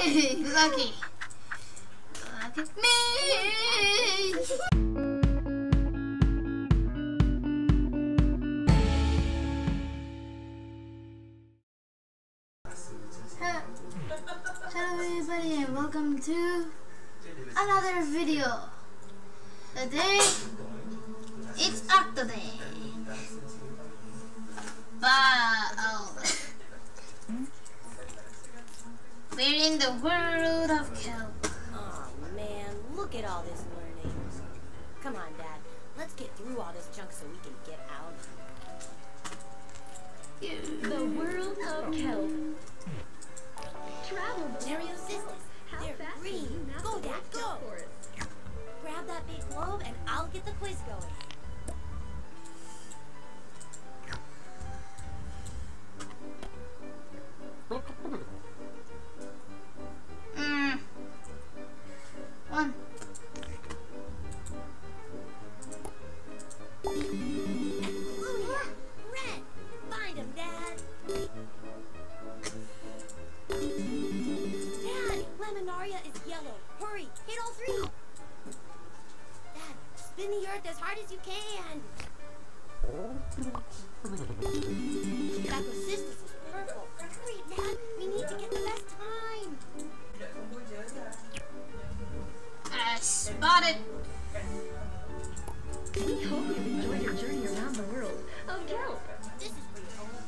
Yay! Lucky. Lucky me. Hello everybody and welcome to another video. Today it's Octoday. Wow. We're in the world of kelp. Oh man, look at all this learning. Come on, Dad. Let's get through all this junk so we can get out. The world of kelp. Travel. Mario sisters, they're green. Go, Dad, go. Grab that big globe and I'll get the quiz going. One. Red! Find him, Dad! Dad! Laminaria is yellow. Hurry! Hit all three! Dad, spin the earth as hard as you can! Bacosystis is purple. Hurry, Dad! We need to get the best time! Spotted. We hope you've enjoyed your journey around the world of kelp. This is for your own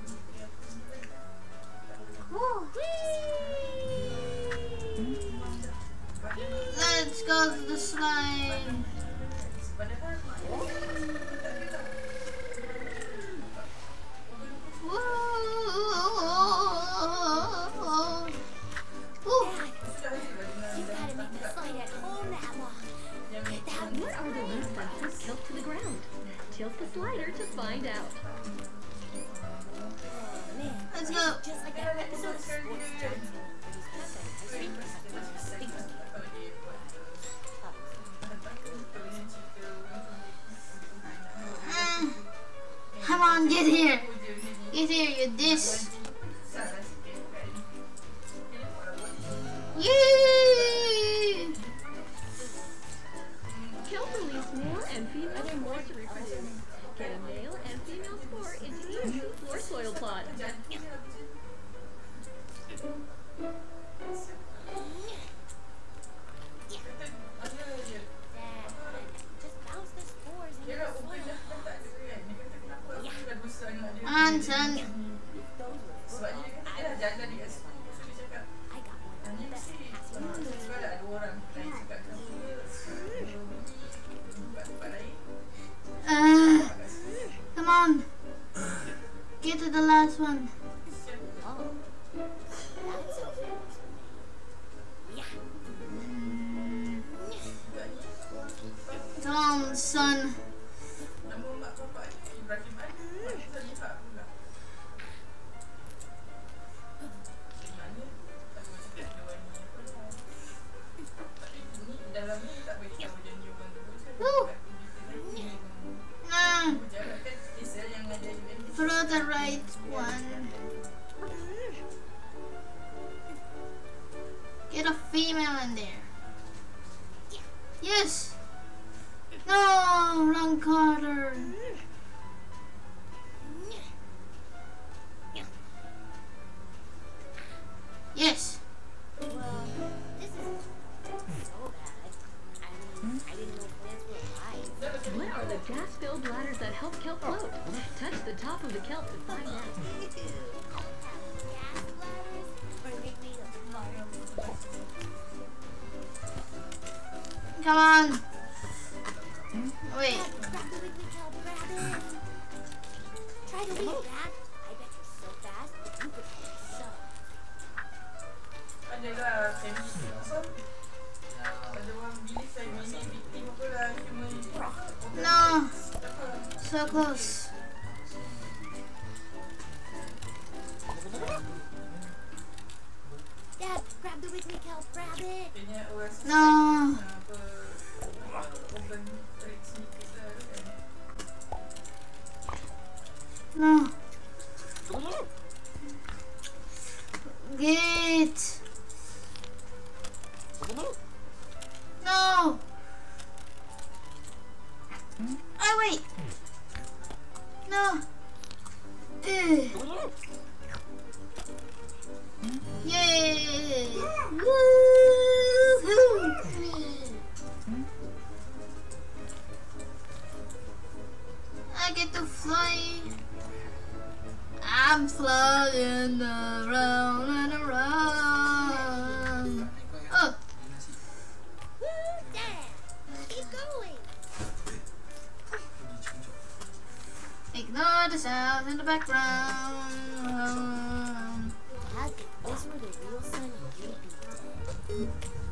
good. Let's go to the slide. What are the leaves that hold kelp to the ground? Tilt the slider to find out. Let's go. Just like that episode of Sports Jones. Come on, get here. Get here, you dish. Yay! Kelp release more and female spores to reproduce. Get a male and female spore into each floor soil plot. Just bounce the spores in your soil. On, son. Come on. Get to the last one. Oh, that's okay. Yeah. Come on, son. Woo! Throw the right one. Get a female in there. Yes! No! Wrong color. Yes! Well, this is so bad. I didn't know plants were alive. What are the gas-filled bladders that help kelp float? Touch the top of the kelp to find out. Gas bladders? Or they made of fire? Come on! Wait. Grab the wiggly kelp, grab it! Try to leave, Dad. I bet you're so fast, you could help so. No! So close. Dad, grab the wiggly kelp, grab it! No! No! Get! background. Dad, if this were the real sun, you'd be dead.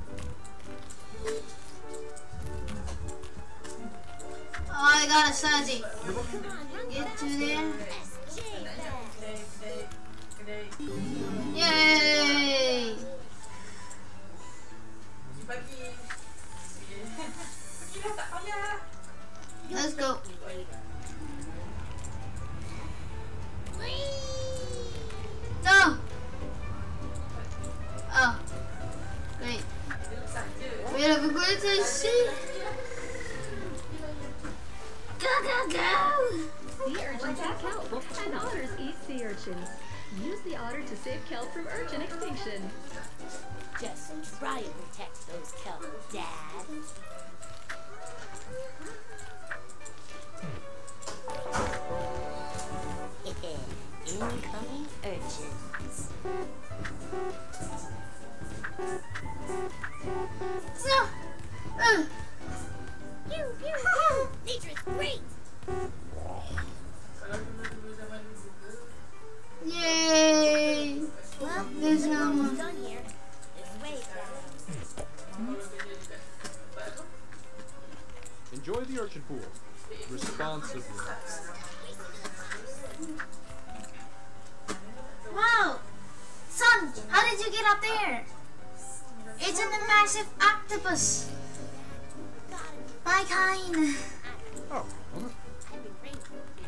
Oh, I got a Saji. Come on, run Get faster. to there. SJ fast. Yay! Let's go. No! Oh, great. We have a great to see. Go, go, go! Sea urchins eat kelp, and otters eat sea urchins. Use the otter to save kelp from urchin extinction. Just try and protect those kelp, Dad. Incoming urchins. So, Pew, pew, pew. Nature's great. yay! Well, There's we're no almost more. done here. This way, Dad. Enjoy the urchin pool responsibly. Wow! Son, how did you get up there? It's a massive octopus. My kind. Oh, I've been praying.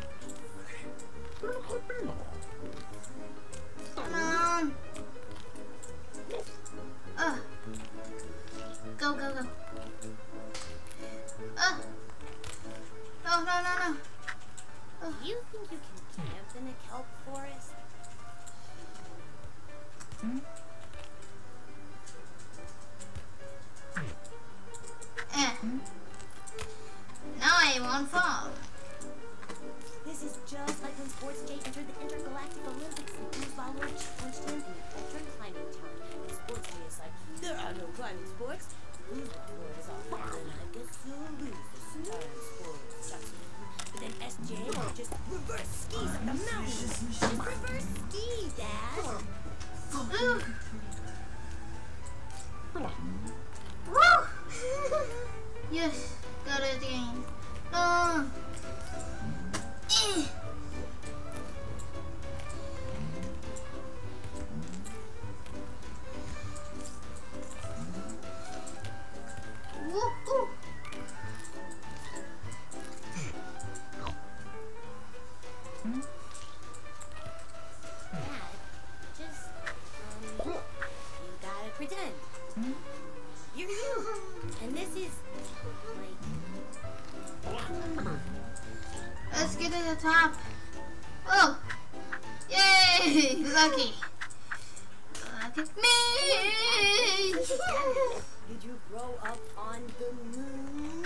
Come on. Go, go, go. No, no, no, no. You think you can camp in a kelp forest? Now I won't fall. This is just like when Sports Day entered the Intergalactic Olympics and foosball were challenged him in veteran climbing time. And Sports Day is like, there are no climbing sports. Foosball word is all, then I guess you'll lose the starting sports. But then SJ just reverse skis up the mountain. Just reverse ski, Dad. Ooh. Woo! Yes, got it again. Woo-hoo. Dad, just, you gotta pretend. You're you. And this is, like, Let's get to the top. Oh! Yay! Lucky. Look at me! did you grow up on the moon?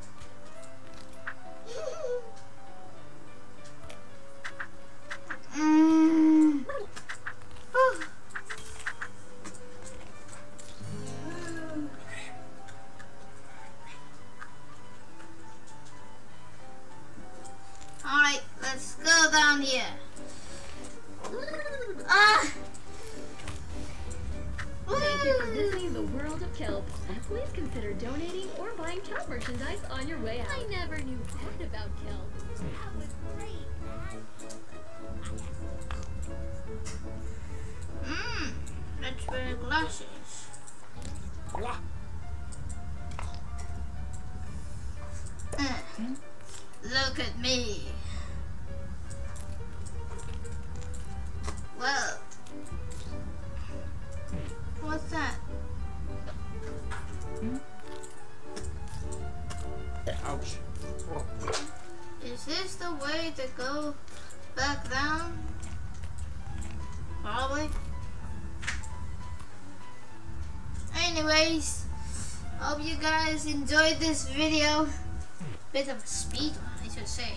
Whew. Alright, let's go down here. Thank you for visiting the world of kelp. Please consider donating or buying kelp merchandise on your way out. I never knew that about kelp. That was great, Dad. Let's wear glasses. Look at me. Well, what's that? Ouch. Is this the way to go back down? Probably. Anyways, hope you guys enjoyed this video. Bit of a speed one, I should say.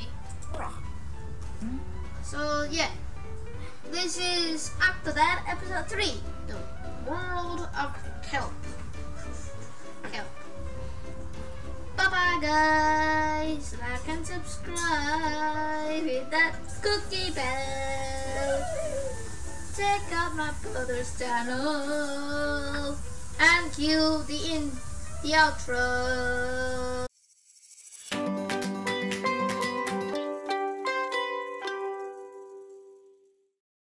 So yeah, this is Octodad episode 3, the world of kelp. Bye bye guys. Like and subscribe. Hit that cookie bell. Check out my brother's channel and cue the outro.